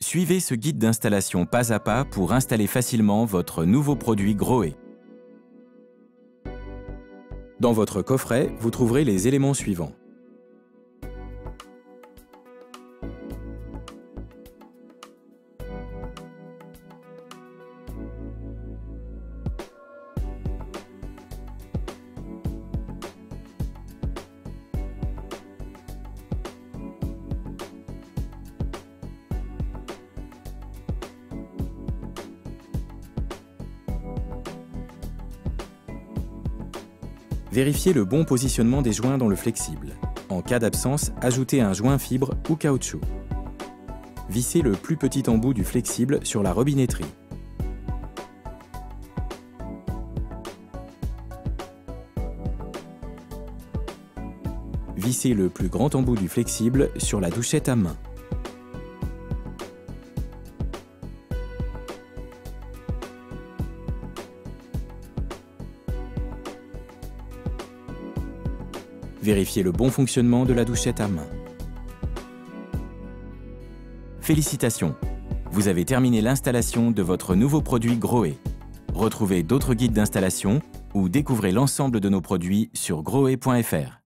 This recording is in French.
Suivez ce guide d'installation pas à pas pour installer facilement votre nouveau produit Grohe. Dans votre coffret, vous trouverez les éléments suivants. Vérifiez le bon positionnement des joints dans le flexible. En cas d'absence, ajoutez un joint fibre ou caoutchouc. Vissez le plus petit embout du flexible sur la robinetterie. Vissez le plus grand embout du flexible sur la douchette à main. Vérifiez le bon fonctionnement de la douchette à main. Félicitations! Vous avez terminé l'installation de votre nouveau produit Grohe. Retrouvez d'autres guides d'installation ou découvrez l'ensemble de nos produits sur grohe.fr.